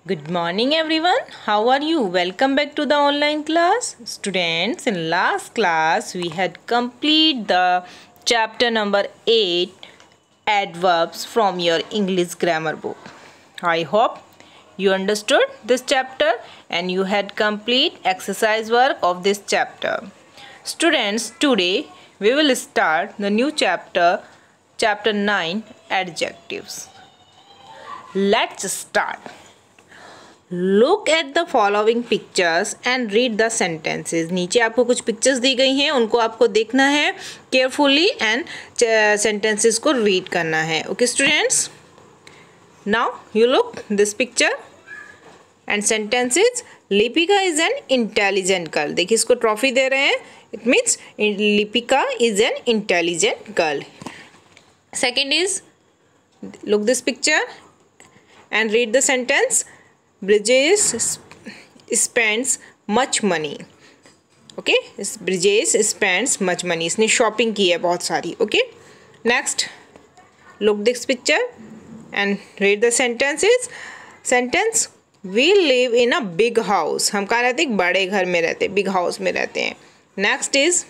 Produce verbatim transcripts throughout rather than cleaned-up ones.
Good morning everyone. How are you? Welcome back to the online class. Students, in last class we had complete the chapter number eight adverbs from your English grammar book. I hope you understood this chapter and you had complete exercise work of this chapter. Students, today we will start the new chapter, chapter nine, adjectives. Let's start. Look at the following pictures and read the sentences. नीचे आपको कुछ pictures दी गई हैं, उनको आपको देखना है carefully and sentences को रीड करना है. Okay students, now you look this picture and sentences. Lipika is an intelligent girl. देखिए इसको ट्रॉफी दे रहे हैं. It means Lipika is an intelligent girl. Second is, look this picture and read the sentence. Brijesh spends much money. Okay, Brijesh spends much money. इसने shopping की है बहुत सारी. Okay, next, look this picture and read the sentences. Sentence, we live in a big house. हम कहाँ रहते हैं? बड़े घर में रहते हैं, बिग हाउस में रहते हैं. Next is,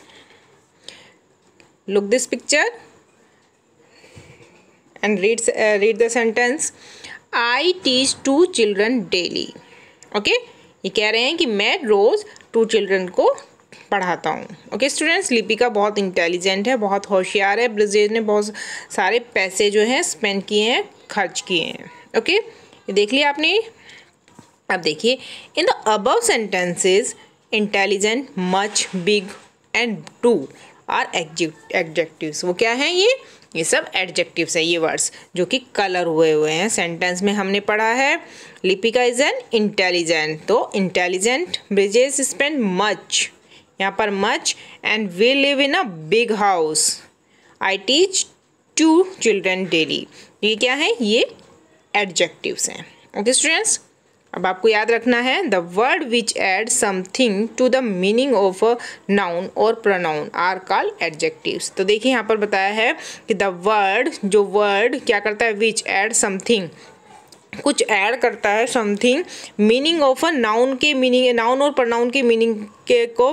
look this picture and read read the sentence. I teach two children daily. Okay, ये कह रहे हैं कि मैं रोज़ टू चिल्ड्रन को पढ़ाता हूँ. ओके स्टूडेंट्स, लिपिका बहुत इंटेलिजेंट है, बहुत होशियार है. ब्रिजेश ने बहुत सारे पैसे जो हैं स्पेंड किए हैं, खर्च किए हैं. ओके, ये देख लिया आपने. अब देखिए, in the above sentences intelligent, much, big and two are adjectives. वो क्या हैं? ये ये सब एडजेक्टिव्स है, ये वर्ड्स जो कि कलर हुए हुए हैं. सेंटेंस में हमने पढ़ा है लिपिका इज एन इंटेलिजेंट, तो इंटेलिजेंट. ब्रिजेश स्पेंड मच, यहाँ पर much. And we live in a big house. I teach two children daily. ये क्या है? ये एडजेक्टिव्स हैं. ओके स्टूडेंट्स, अब आपको याद रखना है the word which add something to the meaning of a noun और प्रोनाउन आर कॉल्ड एडजेक्टिव्स. तो देखिए यहाँ पर बताया है कि द वर्ड, जो वर्ड क्या करता है, विच एड समथिंग, कुछ ऐड करता है, something meaning of a noun के मीनिंग, नाउन और प्रोनाउन के मीनिंग के को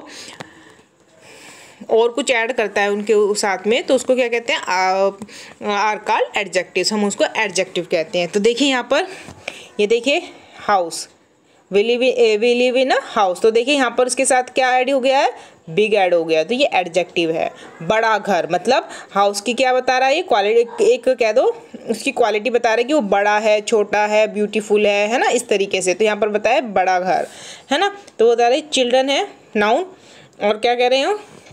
और कुछ ऐड करता है उनके साथ में, तो उसको क्या कहते हैं? Are called adjectives. हम उसको एडजेक्टिव कहते हैं. तो देखिए यहाँ पर, ये देखिए house, we live we live in a house. तो देखिए यहाँ पर उसके साथ क्या ऐड हो गया है? बिग ऐड हो गया. तो ये एडजेक्टिव है. बड़ा घर, मतलब हाउस की क्या बता रहा है? ये क्वालिटी, एक कह दो उसकी क्वालिटी बता रहा है कि वो बड़ा है, छोटा है, ब्यूटीफुल है, है ना, इस तरीके से. तो यहाँ पर बताया बड़ा घर, है ना. तो वो बता रहे चिल्ड्रन है, नाउन. और क्या कह रहे हो?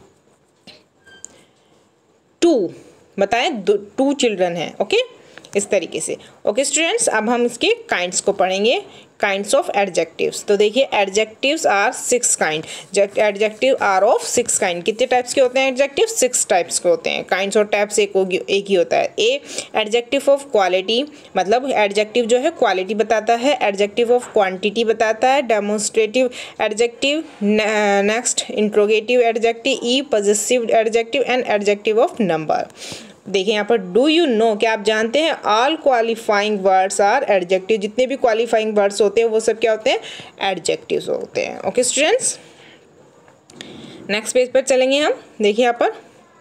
टू बताएं, टू चिल्ड्रन है. ओके, इस तरीके से. ओके स्टूडेंट्स, अब हम इसके काइंड्स को पढ़ेंगे. Kinds of adjectives. तो देखिए adjectives are six kind. Adjective are of six kind. कितने टाइप्स के होते हैं एडजेक्टिव? सिक्स टाइप्स के होते हैं. काइंड्स और टाइप्स एक एक ही होता है. ए, एडजेक्टिव ऑफ क्वालिटी, मतलब एडजेक्टिव जो है क्वालिटी बताता है. एडजेक्टिव ऑफ क्वांटिटी बताता है. Demonstrative adjective. Next, interrogative adjective. E, possessive adjective and adjective of number. देखिए यहाँ पर, डू यू नो, क्या आप जानते हैं? All qualifying words are adjective. जितने भी क्वालिफाइंग वर्ड्स होते हैं वो सब क्या होते हैं? एडजेक्टिव्स होते हैं. ओके स्टूडेंट्स, नेक्स्ट पेज पर चलेंगे हम. देखिए यहाँ पर,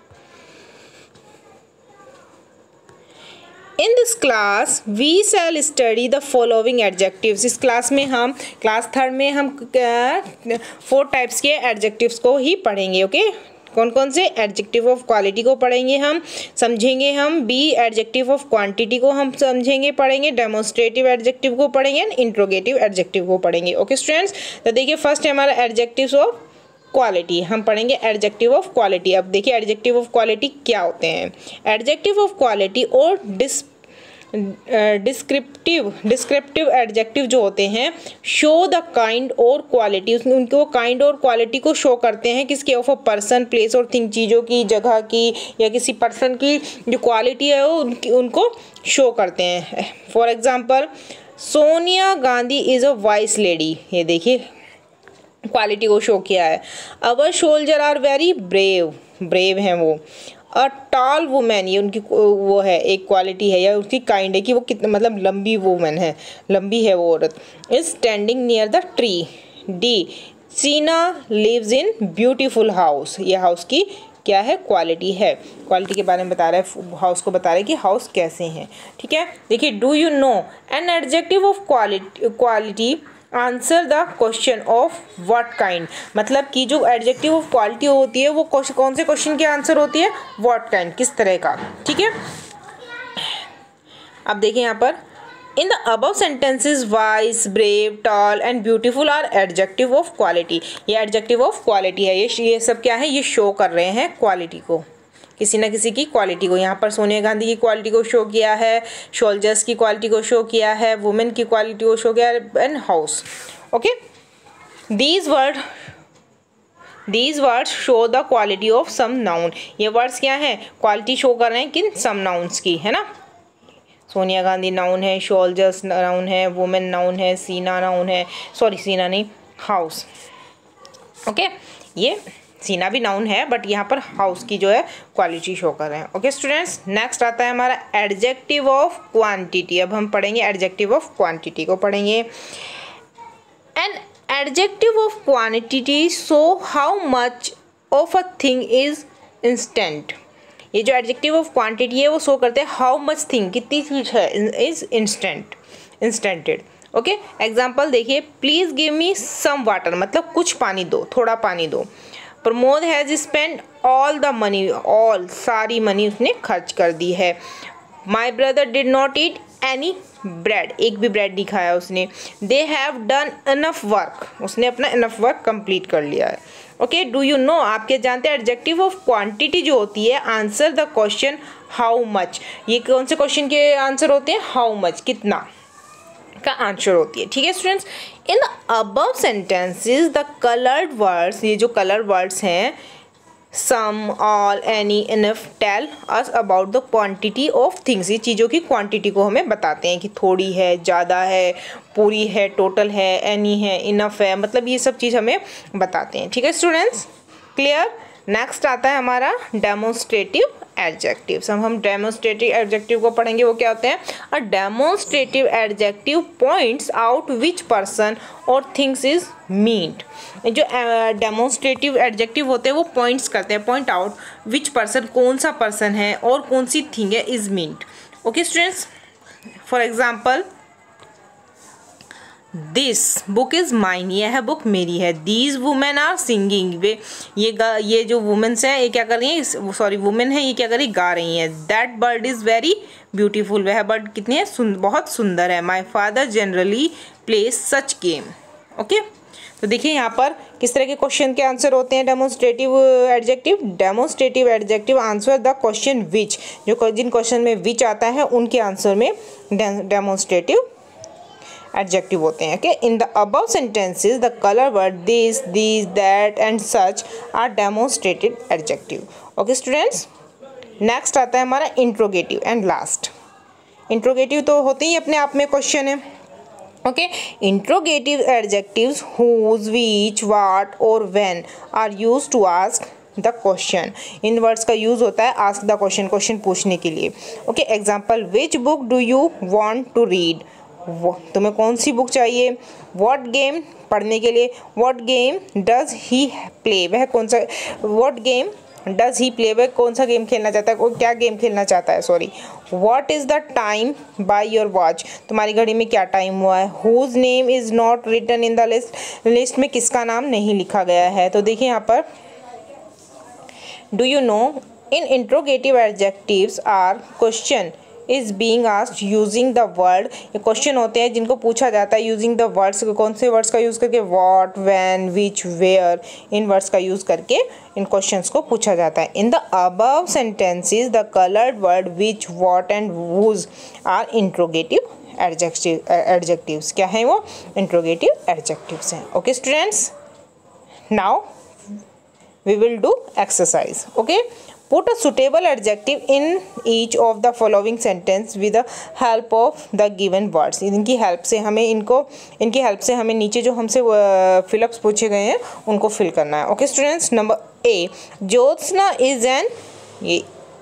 in this class we shall study the following adjectives. इस क्लास में हम, क्लास थर्ड में हम फोर टाइप्स के एडजेक्टिव्स को ही पढ़ेंगे. ओके, कौन कौन से? एडजेक्टिव ऑफ क्वालिटी को पढ़ेंगे हम, समझेंगे हम. बी, एडजेक्टिव ऑफ क्वांटिटी को हम समझेंगे, पढ़ेंगे. डेमोन्स्ट्रेटिव एडजेक्टिव को पढ़ेंगे एंड इंट्रोगेटिव एडजेक्टिव को पढ़ेंगे. ओके स्टूडेंट्स, तो देखिए फर्स्ट है हमारा एडजेक्टिव्स ऑफ क्वालिटी. हम पढ़ेंगे एडजेक्टिव ऑफ क्वालिटी. अब देखिए एडजेक्टिव ऑफ क्वालिटी क्या होते हैं. एडजेक्टिव ऑफ क्वालिटी और डिस डिस्क्रिप्टिव डिस्क्रिप्टिव एडजेक्टिव जो होते हैं, शो द काइंड और क्वालिटी. उनको काइंड और क्वालिटी को शो करते हैं. किसके? ऑफ अ पर्सन, प्लेस और थिंग, चीज़ों की, जगह की, या किसी पर्सन की जो क्वालिटी है वो उनकी उनको शो करते हैं. For example, Sonia Gandhi is a wise lady. ये देखिए क्वालिटी को शो किया है. Our soldier are very brave, brave हैं वो. अ टॉल वुमेन, ये उनकी वो है, एक क्वालिटी है या उसकी काइंड है कि वो कितना मतलब लंबी वुमेन है, लंबी है वो औरत। Is standing near the tree. D Seena lives in beautiful house, ये हाउस की क्या है, क्वालिटी है, क्वालिटी के बारे में बता रहा है, हाउस को बता रहा है कि हाउस कैसे हैं। ठीक है, देखिए do you know an adjective of quality quality answer the question of what kind, मतलब कि जो एडजेक्टिव ऑफ क्वालिटी होती है वो कौन से क्वेश्चन की आंसर होती है, व्हाट काइंड, किस तरह का। ठीक है, अब देखिए यहाँ पर in the above sentences wise, brave, tall and beautiful are adjective of quality, ये एडजेक्टिव ऑफ क्वालिटी है, ये ये सब क्या है, ये शो कर रहे हैं क्वालिटी को, किसी ना किसी की क्वालिटी को। यहाँ पर सोनिया गांधी की क्वालिटी को शो किया है, सोल्जर्स की क्वालिटी को शो किया है, वुमेन की क्वालिटी को शो किया है, and house. Okay, these word these words show the quality of some noun, ये वर्ड्स क्या है, क्वालिटी शो कर रहे हैं किन, सम नाउन्स की, है ना। सोनिया गांधी नाउन है, सोल्जर्स नाउन है, वुमेन नाउन है, सीना नाउन है, सॉरी सीना नहीं, हाउस। ओके, ये सीना भी नाउन है बट यहाँ पर हाउस की जो है क्वालिटी शो कर रहे हैं। ओके स्टूडेंट्स, नेक्स्ट आता है हमारा एडजेक्टिव ऑफ क्वांटिटी। अब हम पढ़ेंगे एडजेक्टिव ऑफ क्वांटिटी को पढ़ेंगे। An adjective of quantity show how much of a thing is instant, ये जो एडजेक्टिव ऑफ क्वांटिटी है वो शो करते हैं हाउ मच थिंग, कितनी चीज है, is instant, instanted. Okay, example देखिए, please give me some water, मतलब कुछ पानी दो, थोड़ा पानी दो। Pramod has spend all the money, all सारी मनी उसने खर्च कर दी है। My brother did not eat any bread, एक भी ब्रेड नहीं खाया उसने। They have done enough work, उसने अपना इनफ वर्क कंप्लीट कर लिया है। ओके, डू यू नो, आप क्या जानते हैं एडजेक्टिव ऑफ क्वांटिटी जो होती है, answer the question how much, ये कौन से क्वेश्चन के आंसर होते हैं, हाउ मच, कितना का आंसर होती है। ठीक है students, in the above sentences the coloured words, ये जो कलर्ड वर्ड्स हैं, some, all, any, enough, tell us about the quantity of things, ये चीज़ों की क्वांटिटी को हमें बताते हैं कि थोड़ी है, ज़्यादा है, पूरी है, टोटल है, एनी है, इनफ है, मतलब ये सब चीज़ हमें बताते हैं। ठीक है स्टूडेंट्स, क्लियर। नेक्स्ट आता है हमारा डेमोन्स्ट्रेटिव एडजेक्टिव्स। हम हम डेमोन्स्ट्रेटिव एडजेक्टिव को पढ़ेंगे, वो क्या होते हैं, a demonstrative adjective points out which person और थिंग्स इज मीन्ड, जो डेमोन्स्ट्रेटिव एडजेक्टिव होते हैं वो पॉइंट्स करते हैं, पॉइंट आउट विच पर्सन, कौन सा पर्सन है और कौन सी थिंग है, is meant. Okay students, for example this book is mine, यह है बुक मेरी है। दीज वुमेन आर सिंगिंग, वे ये गा ये जो वुमेन्स हैं ये क्या कर रही हैं, सॉरी वुमेन है, ये क्या कर रही, गा रही हैं। That bird is very beautiful, वह बर्ड कितनी है, सुन, बहुत सुंदर है। My father generally plays such game. Okay, तो देखिए यहाँ पर किस तरह के क्वेश्चन के आंसर होते हैं demonstrative adjective. Demonstrative adjective answer the question which, जो जिन क्वेश्चन में विच आता है उनके आंसर में डेमोन्स्ट्रेटिव एडजेक्टिव होते हैं। Okay, in the above sentences the colour word this, these, that and such are demonstrative adjective. Okay students, next आता है हमारा इंट्रोगेटिव एंड लास्ट। इंट्रोगेटिव तो होते ही अपने आप में क्वेश्चन है। Okay, interrogative adjectives whose, which, what और when are used to ask the question. इन वर्ड्स का यूज होता है आस्क द क्वेश्चन, क्वेश्चन पूछने के लिए। Okay, example, which book do you want to read, तुम्हें कौन सी बुक चाहिए। व्हाट गेम, पढ़ने के लिए। What game does he play, वह कौन सा, what game does he play, वह कौन सा गेम खेलना चाहता है, वो क्या गेम खेलना चाहता है, sorry. What is the time by your watch, तुम्हारी घड़ी में क्या टाइम हुआ है। Whose name is not written in the list, list में किसका नाम नहीं लिखा गया है। तो देखिए यहाँ पर, do you know in interrogative adjectives are question is being asked using the word, ये क्वेश्चन होते हैं जिनको पूछा जाता है यूजिंग द वर्ड्स, कौन से वर्ड्स का यूज़ करके, व्हाट, व्हेन, विच, वेयर, इन वर्ड्स का यूज़ करके इन क्वेश्चंस को पूछा जाता है। In the above sentences the coloured word which, what and whose are interrogative adjective adjectives, क्या हैं वो, इंट्रोगेटिव एडजेक्टिव्स हैं। Okay students, now we will do exercise. Okay, put a suitable adjective in each of the following sentence with the help of the given words. इनकी help से हमें इनको इनकी help से हमें नीचे जो हमसे फिलअप्स पूछे गए हैं उनको फिल करना है। Okay students, number A, Jyotsna is an, ये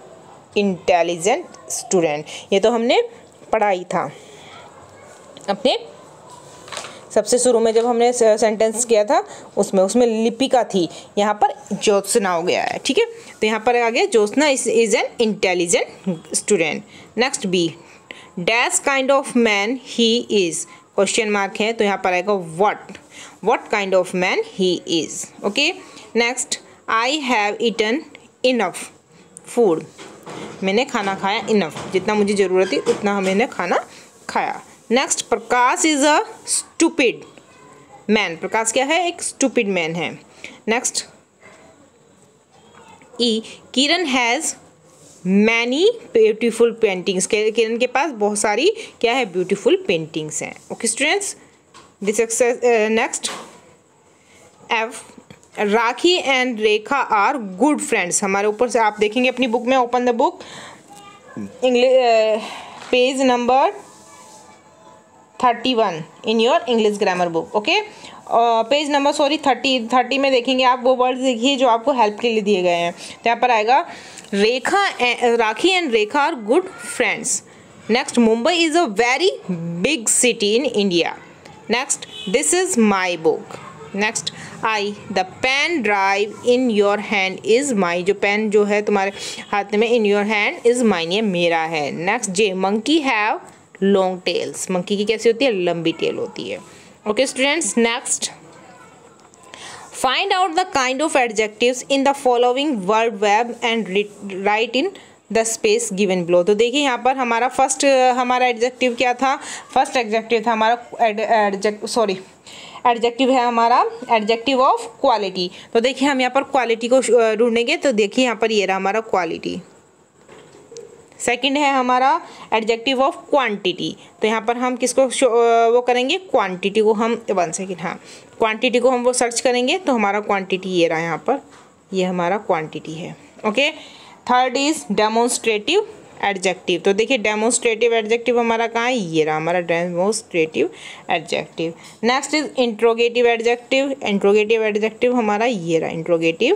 इंटेलिजेंट स्टूडेंट। ये तो हमने पढ़ा ही था अपने सबसे शुरू में जब हमने सेंटेंस किया था उसमें उसमें लिपिका थी, यहाँ पर ज्योत्सना हो गया है। ठीक है, तो यहाँ पर आगे Jyotsna is is an intelligent student. Next B, dash kind of man he is, question mark है तो यहाँ पर आएगा what, what kind of man he is. Okay, next, I have eaten enough food, मैंने खाना खाया, इनफ जितना मुझे ज़रूरत थी उतना मैंने खाना खाया। Next, Prakash is a stupid man, Prakash क्या है, एक स्टूपिड मैन है। Next, E, Kiran has many beautiful paintings, Kiran के पास बहुत सारी क्या है, ब्यूटीफुल पेंटिंग्स हैं। Okay students, this exercise. Next, F, Rakhi and Rekha are good friends, हमारे ऊपर से आप देखेंगे अपनी बुक में, open the book, English page number thirty one in your English grammar book. Okay, page number sorry thirty thirty में देखेंगे आप, वो वर्ड्स देखिए जो आपको हेल्प के लिए दिए गए हैं। तो यहाँ पर आएगा Rekha, Rakhi and Rekha are good friends. Next, Mumbai is a very big city in India. Next, this is my book. Next, I, the pen drive in your hand is my, जो पेन जो है तुम्हारे हाथ में, in your hand is mine, ये मेरा है। Next, J, monkey have long tails, monkey की कैसी होती है, लंबी टेल होती है। Okay students, next, find out the kind of adjectives in the following word web and write in the space given below. तो देखिए यहाँ पर हमारा फर्स्ट हमारा एडजेक्टिव क्या था, फर्स्ट एडजेक्टिव था हमारा एडजेक्ट सॉरी एडजेक्टिव है हमारा एडजेक्टिव ऑफ क्वालिटी। तो देखिए हम यहाँ पर क्वालिटी को ढूंढेंगे, तो देखिए यहाँ पर ये रहा हमारा क्वालिटी। सेकंड है हमारा एडजेक्टिव ऑफ क्वांटिटी, तो यहाँ पर हम किसको वो करेंगे, क्वांटिटी को हम, वन सेकेंड, हाँ क्वांटिटी को हम वो सर्च करेंगे, तो हमारा क्वांटिटी ये रहा यहाँ पर, ये हमारा क्वांटिटी है। Okay, third is demonstrative adjective, तो देखिए डेमोन्स्ट्रेटिव एडजेक्टिव हमारा कहाँ है, ये रहा हमारा demonstrative adjective. Next is interrogative adjective, interrogative adjective हमारा ये रहा इंट्रोगेटिव।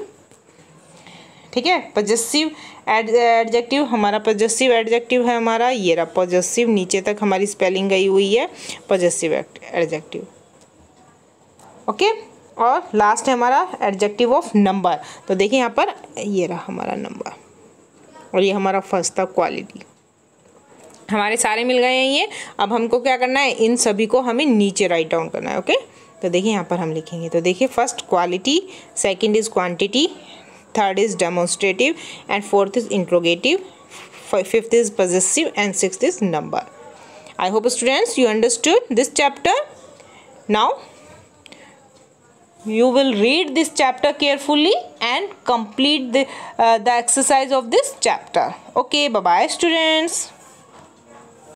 ठीक है, पॉजेसिव एडजेक्टिव, हमारा पॉजेसिव एडजेक्टिव है हमारा ये रहा पॉजेसिव, नीचे तक हमारी स्पेलिंग गई हुई है, पॉजेसिव एडजेक्टिव। ओके, और लास्ट है हमारा एडजेक्टिव ऑफ नंबर, तो देखिए यहाँ पर ये रहा हमारा नंबर, और ये हमारा फर्स्ट था क्वालिटी। हमारे सारे मिल गए हैं ये। अब हमको क्या करना है, इन सभी को हमें नीचे राइट डाउन करना है। ओके, तो देखिए यहाँ पर हम लिखेंगे, तो देखिए first quality, second is quantity, third is demonstrative, and fourth is interrogative, fifth is possessive, and sixth is number. I hope students you understood this chapter. Now you will read this chapter carefully and complete the uh, the exercise of this chapter. Okay, bye bye students.